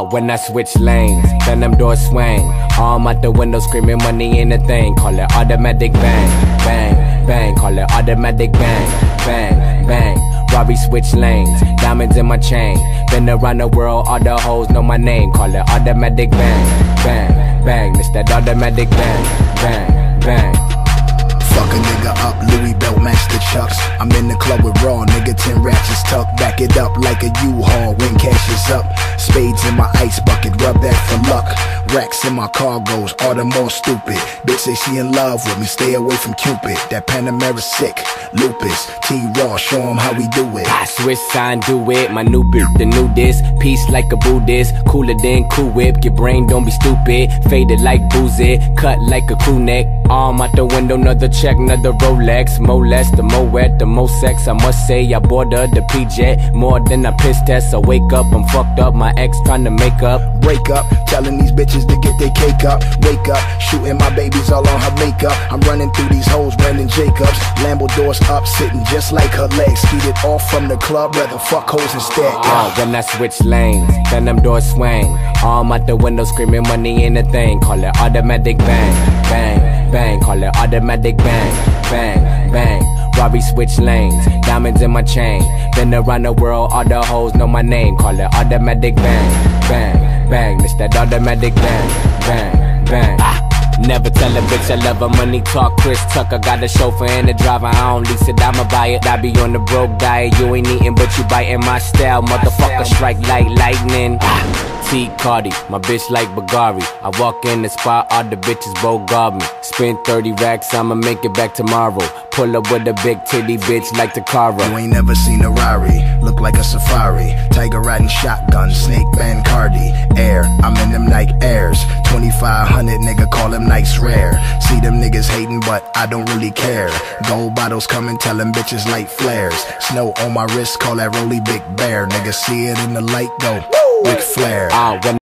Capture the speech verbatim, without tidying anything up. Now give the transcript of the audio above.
Uh, when I switch lanes, then them doors swing. Arm out the window screaming money ain't a thing. Call it automatic bang, bang, bang. Call it automatic bang, bang, bang. Robbie switch lanes, diamonds in my chain. Been around the world, all the hoes know my name. Call it automatic bang, bang, bang. It's that automatic bang, bang, bang. Fuck a nigga up, Louis Belt match the chucks. I'm in the club with Raw, nigga, ten ratchets tucked. Back it up like a U-Haul when cash is up. Spades in my ice bucket, rub that for luck. Racks in my cargoes, all the more stupid. Bitch say she in love with me, stay away from Cupid. That Panamera sick, lupus. T-Raw, show him how we do it. I switch sign, do it, my new bitch, the new disc. Peace like a Buddhist, cooler than Cool Whip. Your brain don't be stupid, faded like boozy. Cut like a crew neck, arm out the window, another check, another Rolex. More less, the more wet, the more sex. I must say I bought her the P-Jet, more than a piss test. I wake up, I'm fucked up, my ex trying to make up. Break up, telling these bitches to get their cake up. Wake up, shooting my babies all on her makeup. I'm running through these hoes, Brandon Jacobs. Lambo doors up, sitting just like her legs. Skeeted off from the club, rather fuck hoes instead. Uh, when I switch lanes, then them doors swing. Arm out the window screaming money ain't a thing. Call it automatic bang, bang, bang. Call it automatic bang, bang, bang. Robbie switch lanes, diamonds in my chain. Been around the world, all the hoes know my name. Call it automatic bang, bang, bang. It's that automatic bang, bang, bang. Ah. Never tell a bitch I love her, money talk, Chris Tucker. Got a chauffeur and a driver, I don't lease it, I'ma buy it. I be on the broke diet, you ain't eating but you biting my style. Motherfucker strike like lightning. T Cardi, my bitch like Bagari. I walk in the spot, all the bitches both guard me. Spend thirty racks, I'ma make it back tomorrow. Pull up with a big titty bitch like Takara. You ain't never seen a Rari, look like a safari. Tiger riding shotgun, snake band Cardi. Air, I'm in them Nike Airs. twenty-five hundred, nigga, call them nice rare. See them niggas hating, but I don't really care. Gold bottles coming, tell them bitches light flares. Snow on my wrist, call that Rolly Big Bear. Nigga, see it in the light, go Ric Flair. Uh, when